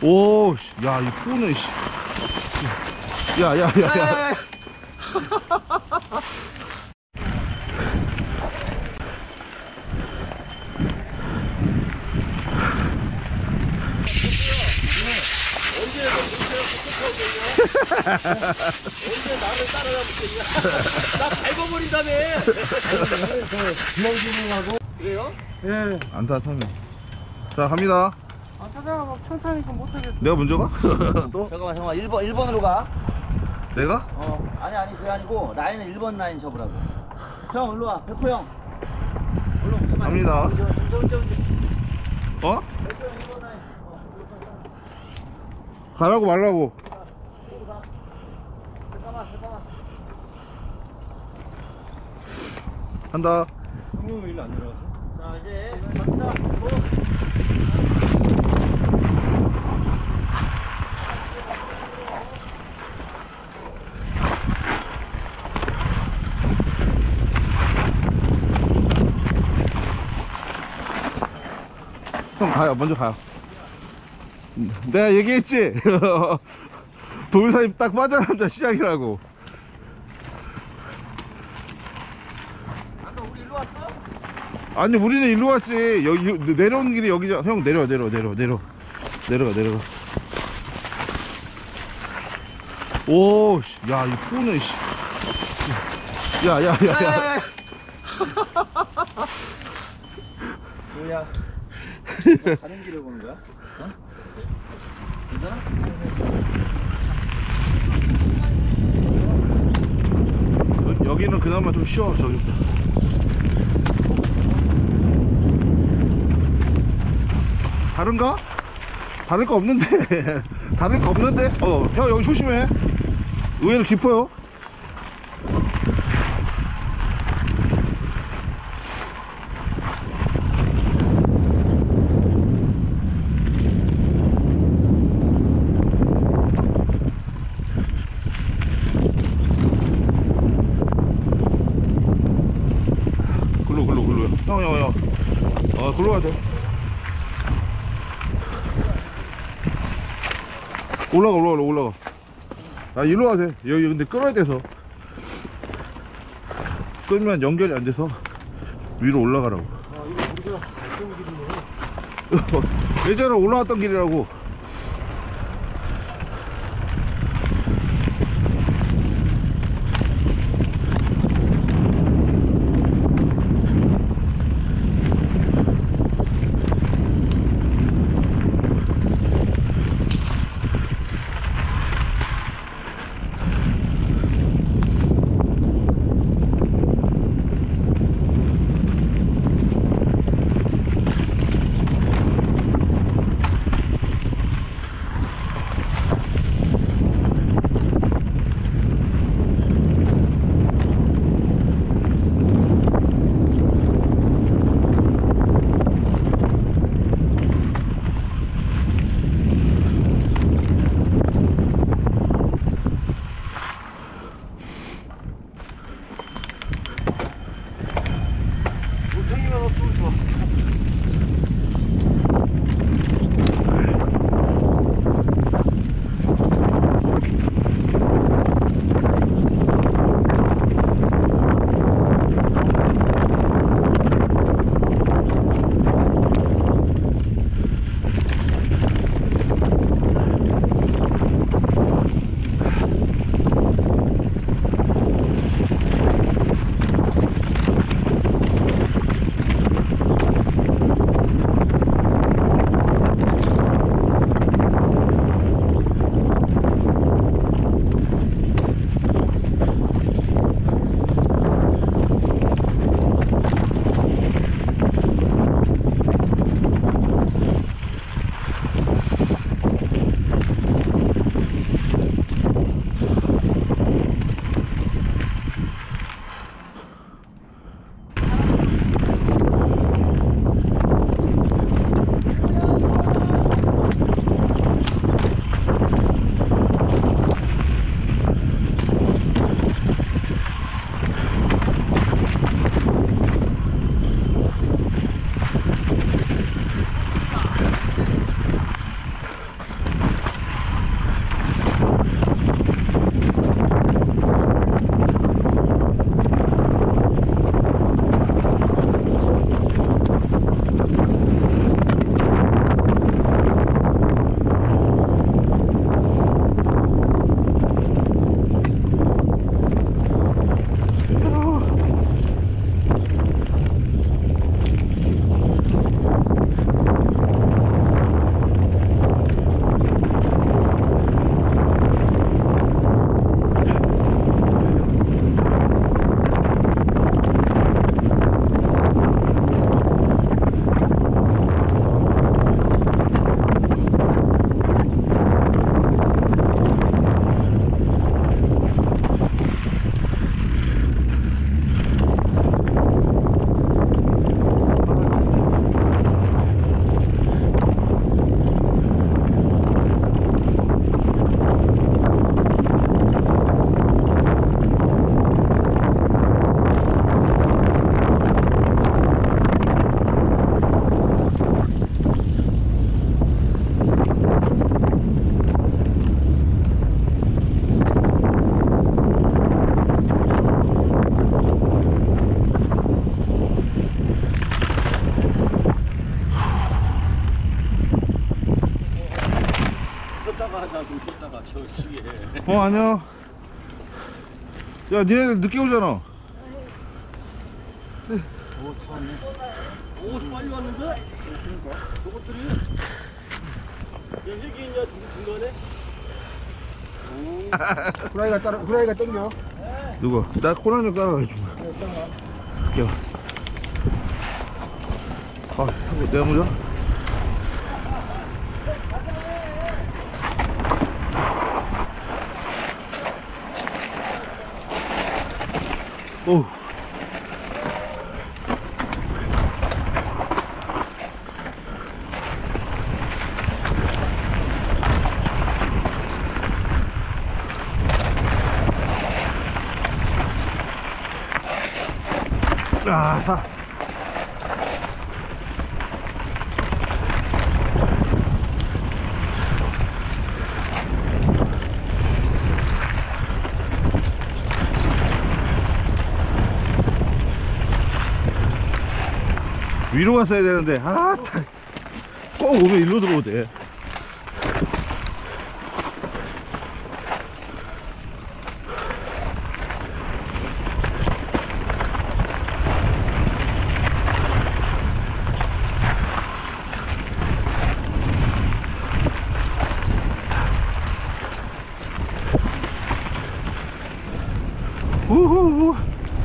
오, 야, 이 푸는, 씨. 야, 야, 야, 야. 언제 나를 따라잡겠냐? 나 밟아버린다며. 주먹주먹하고 그래요? 예. 안 타면. 자, 갑니다. 아, 찾아가 막 천천히니까 못하겠어. 내가 먼저 가? 또? 잠깐만 형아 1번으로 가. 내가? 아니 그게 아니고 라인은 1번 라인 접으라고. 형 일로 와. 백호 형. 일로 오지 마. 갑니다. 운전. 어? 백호 형 1번 라인. 가라고 말라고. 잠깐만. 한다. 형님 일로 안 내려가서? 자 이제 갑니다. 형 가요. 먼저 가요. 내가 얘기했지? 돌사님 딱 빠져나자 시작이라고. 아까 우리 일로 왔어? 아니 우리는 일로 왔지. 여기 내려오는 길이 여기죠. 형 내려가. 오, 야, 이 푸는, 씨. 야, 야, 야, 야. 뭐야? 다른 길을 보는 거야? 어? 괜찮아? 여기는 그나마 좀 쉬워. 저기. 다른가? 다를 거 없는데. 다를 거 없는데? 형 여기 조심해. 의외로 깊어요. 글로. 형. 글로 가야 돼. 올라가. 아, 일로 와야 돼. 여기 근데 끌어야 돼서. 끌면 연결이 안 돼서 위로 올라가라고. 이거 우리가 갔던 길이네. 예전에 올라왔던 길이라고. 쉬었다가 하자. 좀 쉬었다가 쉬게. 안녕. 야, 니네들 늦게 오잖아. 오, 빨리 왔는데? 그러니까. 저것들이. 여기 있냐, 중간에? 후라이가 땡겨. 누구? 나 코난 좀 따라가야지. 갈게요. 내가 먼저? 오. 사. 위로 갔어야 되는데, 꼭 오면 일로 들어오대. 우후후.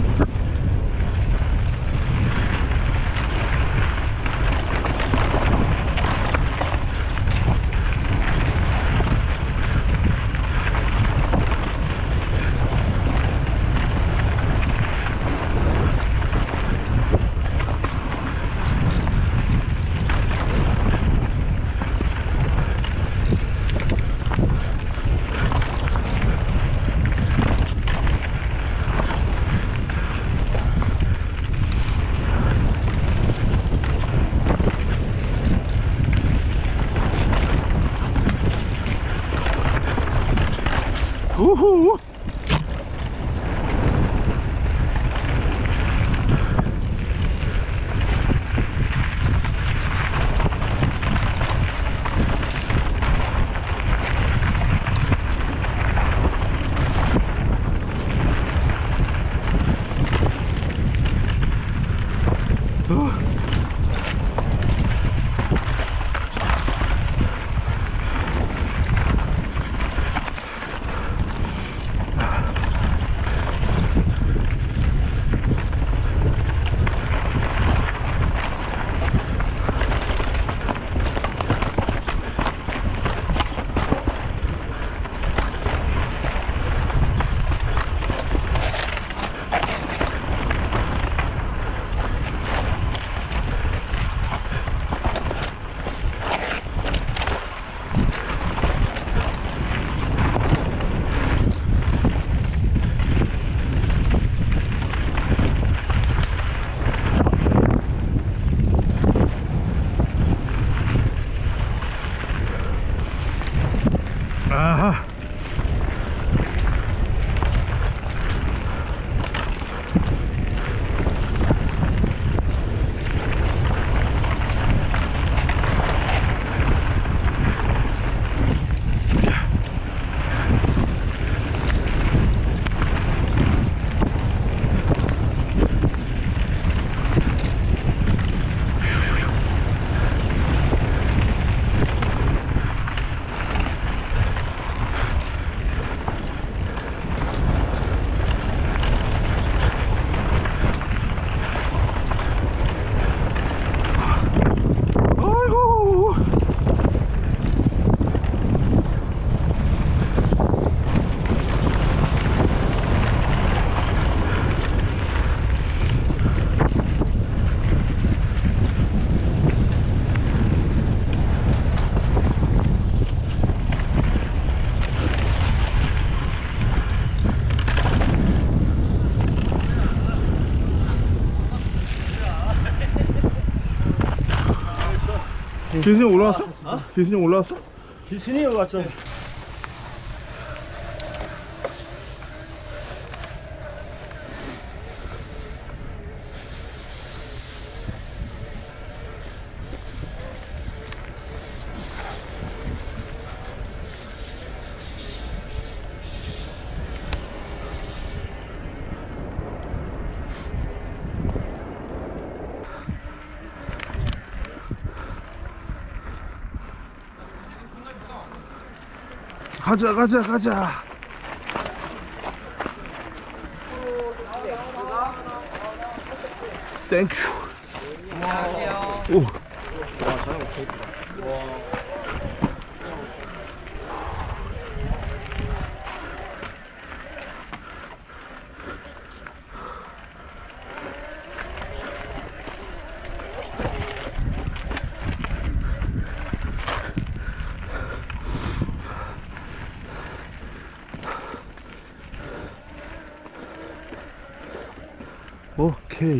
우후. 아하. 길순이 형 올라왔어? 길순이 형 올라왔어? 길순이 여기 왔죠. 가자 가자 가자. 땡큐. 안녕하세요. 오. 오케이.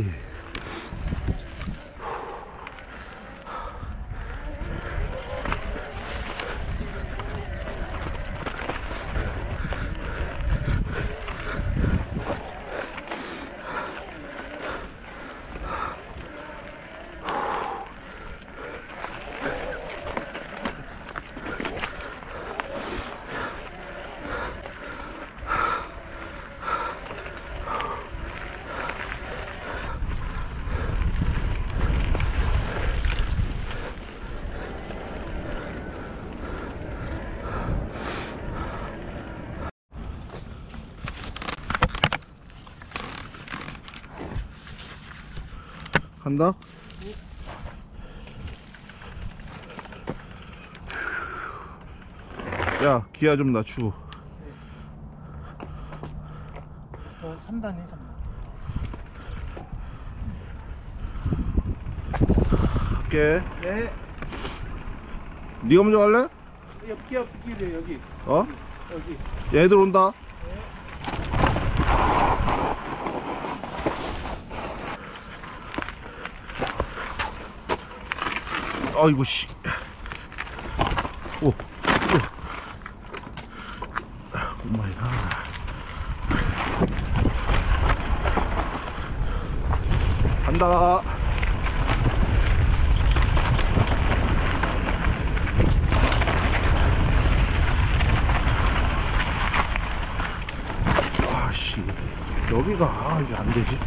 간다. 야, 기아 좀 낮추고. 3단이에요, 3단. 갈게. 네. 네가 먼저 갈래? 옆길이에요, 여기. 어? 여기. 얘들 온다. 아이고 씨. 오. 오. 오 마이 갓. 간다. 아씨. 여기가 이게 안 되지.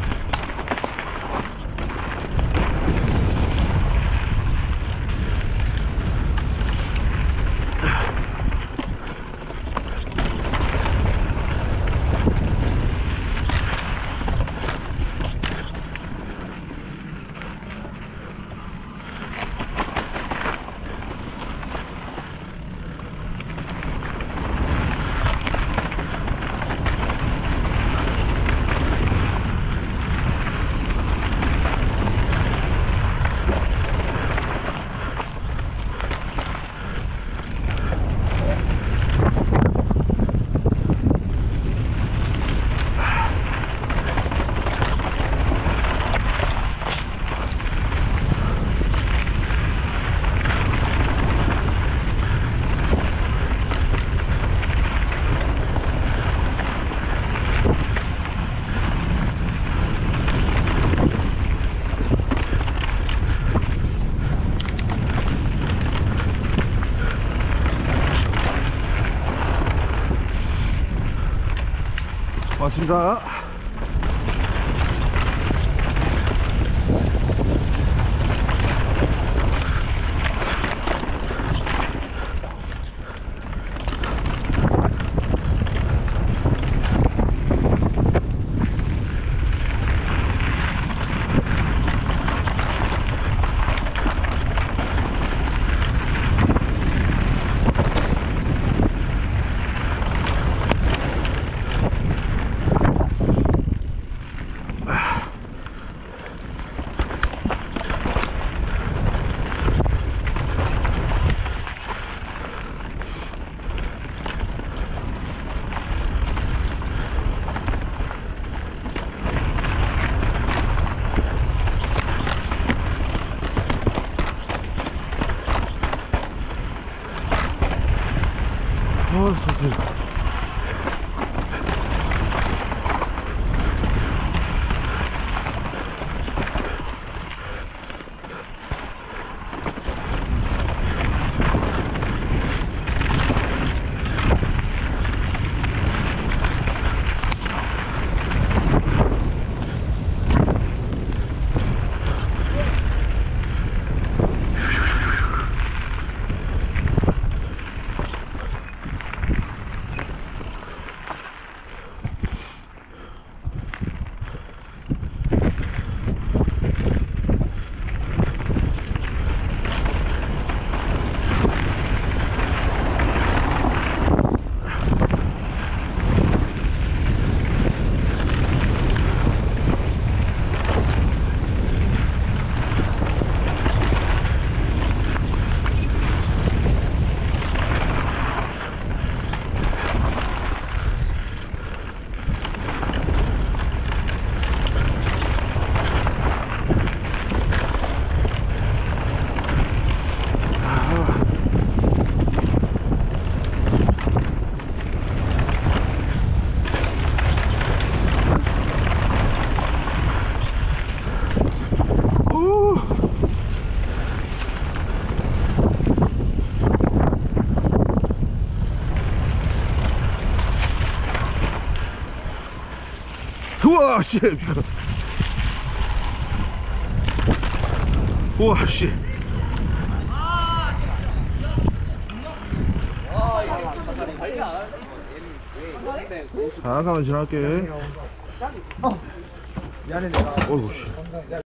고맙습니다. 우와 씨. 우와 씨. 잠깐만 지나갈게. 미안해 내가. 어이구 씨.